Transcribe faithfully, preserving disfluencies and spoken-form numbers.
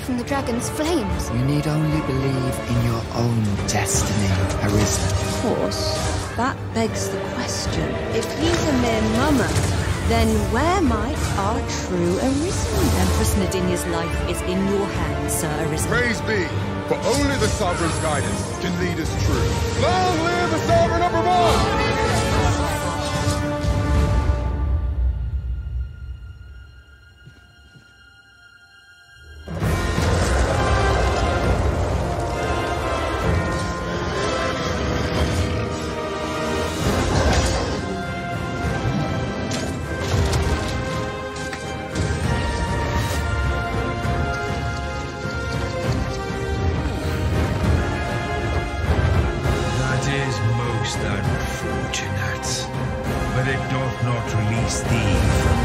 from the dragon's flames. You need only believe in your own destiny, Arisen. Of course, that begs the question. If he's a mere mummer, then where might our true Arisen? Empress Nadinia's life is in your hands, Sir Arisen. Praise be, for only the Sovereign's guidance can lead us true. Long live the Sovereign of Vermont! Unfortunate, but it doth not release thee from